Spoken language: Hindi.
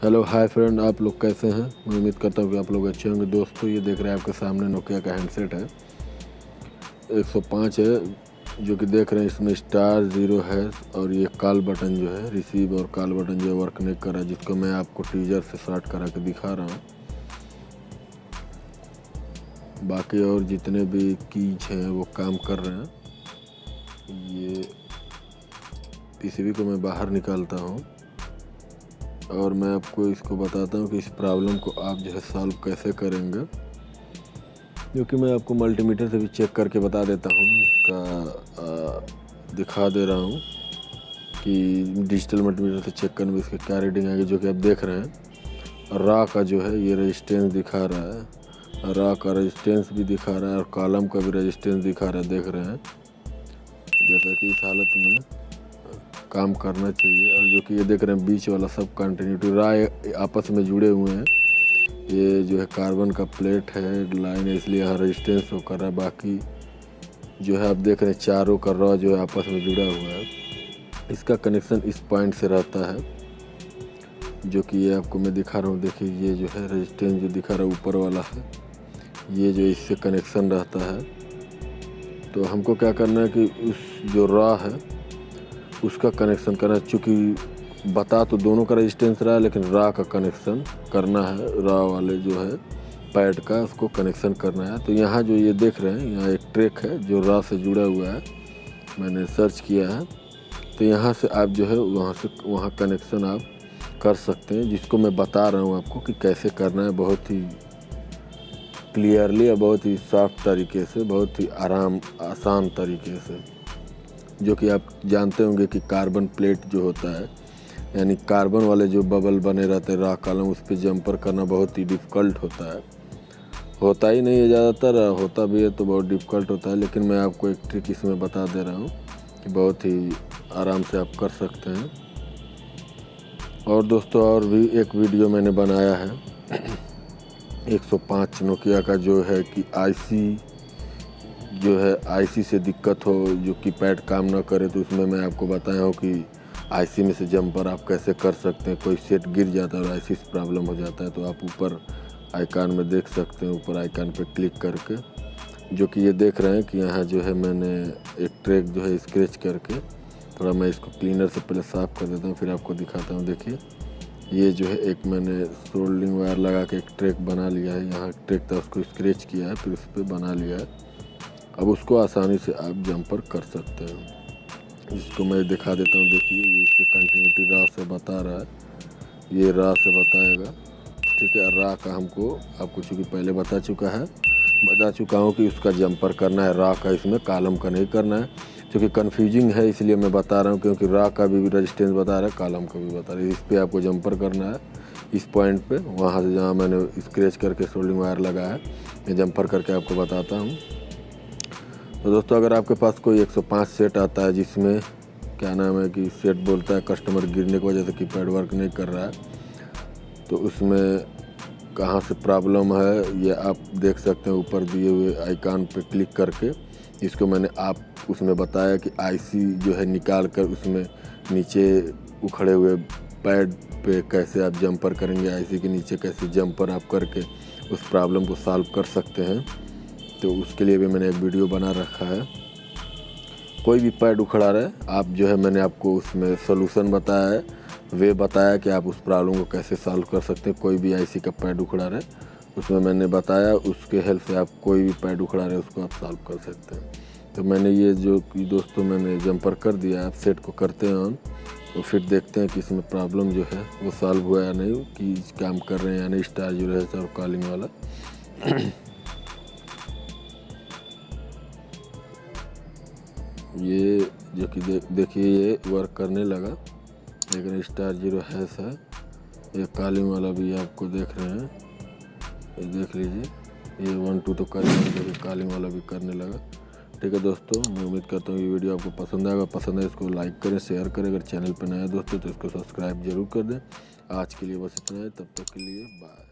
हेलो हाय फ्रेंड, आप लोग कैसे हैं। मैं उम्मीद करता हूँ कि आप लोग अच्छे होंगे। दोस्तों ये देख रहे हैं आपके सामने नोकिया का हैंडसेट है, 105 है, जो कि देख रहे हैं इसमें स्टार 0 है और ये कॉल बटन जो है रिसीव और कॉल बटन जो है वर्क नहीं कर रहा है, जिसको मैं आपको टीजर से शॉर्ट करा के दिखा रहा हूँ। बाकी और जितने भी कीज हैं वो काम कर रहे हैं। ये पीसीबी को मैं बाहर निकालता हूँ और मैं आपको इसको बताता हूँ कि इस प्रॉब्लम को आप जो है सॉल्व कैसे करेंगे, जो कि मैं आपको मल्टीमीटर से भी चेक करके बता देता हूँ। इसका दिखा दे रहा हूँ कि डिजिटल मल्टीमीटर से चेक करने में इसकी क्या रीडिंग आएगी। जो कि आप देख रहे हैं रा का जो है ये रेजिस्टेंस दिखा रहा है, रा का रेजिस्टेंस भी दिखा रहा है और कॉलम का भी रेजिस्टेंस दिखा रहा है। देख रहे हैं जैसा कि इस हालत में काम करना चाहिए। और जो कि ये देख रहे हैं बीच वाला सब कंटिन्यूटी रा आपस में जुड़े हुए हैं। ये जो है कार्बन का प्लेट है, लाइन है, इसलिए यहाँ रेजिस्टेंस शो कर रहा है। बाकी जो है आप देख रहे हैं चारों का रॉ जो है आपस में जुड़ा हुआ है। इसका कनेक्शन इस पॉइंट से रहता है, जो कि ये आपको मैं दिखा रहा हूँ। देखिए ये जो है रेजिस्टेंस जो दिखा रहा है ऊपर वाला है, ये जो इससे कनेक्शन रहता है। तो हमको क्या करना है कि उस जो रॉ है उसका कनेक्शन करना है। चूँकि बता तो दोनों का रेजिस्टेंस रहा है, लेकिन रा का कनेक्शन करना है। रा वाले जो है पैड का उसको कनेक्शन करना है। तो यहाँ जो ये देख रहे हैं यहाँ एक ट्रैक है जो रा से जुड़ा हुआ है, मैंने सर्च किया है। तो यहाँ से आप जो है वहाँ से वहाँ कनेक्शन आप कर सकते हैं, जिसको मैं बता रहा हूँ आपको कि कैसे करना है। बहुत ही क्लियरली और बहुत ही सॉफ्ट तरीके से, बहुत ही आसान तरीके से। जो कि आप जानते होंगे कि कार्बन प्लेट जो होता है, यानी कार्बन वाले जो बबल बने रहते हैं रा कॉलम, उस पर जंपर करना बहुत ही डिफ़िकल्ट होता है। होता ही नहीं है ज़्यादातर, होता भी है तो बहुत डिफ़िकल्ट होता है। लेकिन मैं आपको एक ट्रिक इसमें बता दे रहा हूँ कि बहुत ही आराम से आप कर सकते हैं। और दोस्तों और भी एक वीडियो मैंने बनाया है 105 नोकिया का, जो है कि आईसी से दिक्कत हो, जो कि पैड काम ना करे, तो उसमें मैं आपको बताया हूँ कि आईसी में से जंपर आप कैसे कर सकते हैं। कोई सेट गिर जाता है और आईसी से प्रॉब्लम हो जाता है तो आप ऊपर आइकन में देख सकते हैं, ऊपर आइकन पे क्लिक करके। जो कि ये देख रहे हैं कि यहाँ जो है मैंने एक ट्रैक जो है स्क्रैच करके, थोड़ा मैं इसको क्लीनर से पहले साफ़ कर देता हूँ फिर आपको दिखाता हूँ। देखिए ये जो है एक मैंने सोल्डरिंग वायर लगा के एक ट्रैक बना लिया है। यहाँ ट्रैक था उसको स्क्रैच किया है, फिर उस पर बना लिया है। अब उसको आसानी से आप जंपर कर सकते हैं, जिसको मैं दिखा देता हूँ। देखिए ये इससे कंटिन्यूटी रा से बता रहा है, ये रा से बताएगा, ठीक है। रा का हमको आपको चूँकि पहले बता चुका हूँ कि उसका जंपर करना है, रा का इसमें कॉलम का नहीं करना है। क्योंकि कन्फ्यूजिंग है इसलिए मैं बता रहा हूँ, क्योंकि रा का भी रेजिस्टेंस बता रहा है, कॉलम का भी बता रहा है। इस पर आपको जंपर करना है, इस पॉइंट पे, वहाँ से जहाँ मैंने स्क्रैच करके सोल्डिंग वायर लगाया है, मैं जंपर करके आपको बताता हूँ। तो दोस्तों अगर आपके पास कोई 105 सेट आता है जिसमें क्या नाम है कि सेट बोलता है कस्टमर गिरने की वजह से कि पैड वर्क नहीं कर रहा है, तो उसमें कहाँ से प्रॉब्लम है ये आप देख सकते हैं ऊपर दिए हुए आइकन पे क्लिक करके। इसको मैंने आप उसमें बताया कि आईसी जो है निकाल कर उसमें नीचे उखड़े हुए पैड पे कैसे आप जंपर करेंगे, आईसी के नीचे कैसे जंपर आप करके उस प्रॉब्लम को सॉल्व कर सकते हैं। तो उसके लिए भी मैंने एक वीडियो बना रखा है। कोई भी पैड उखड़ा रहे आप जो है मैंने आपको उसमें सोल्यूशन बताया है, वे बताया कि आप उस प्रॉब्लम को कैसे सॉल्व कर सकते हैं। कोई भी आईसी का पैड उखड़ा रहे उसमें मैंने बताया, उसके हेल्प से आप कोई भी पैड उखड़ा रहे उसको आप सॉल्व कर सकते हैं। तो मैंने ये जो कि दोस्तों मैंने जंपर कर दिया, आप सेट को करते हैं ऑन, तो फिर देखते हैं कि इसमें प्रॉब्लम जो है वो सॉल्व हुआ या नहीं, कि काम कर रहे हैं या नहीं स्टार 0 है और कॉलिंग वाला। ये जो कि देखिए ये वर्क करने लगा, लेकिन स्टार 0 है सर। ये कॉलिंग वाला भी आपको देख रहे हैं, ये देख लीजिए, ये 1 2 तो कॉलिंग वाला भी करने लगा। ठीक है दोस्तों, मैं उम्मीद करता हूँ ये वीडियो आपको पसंद आएगा। पसंद है इसको लाइक करें, शेयर करें। अगर चैनल पर नया दोस्तों तो इसको सब्सक्राइब जरूर कर दें। आज के लिए बस इतना है, तब तक के लिए बाय।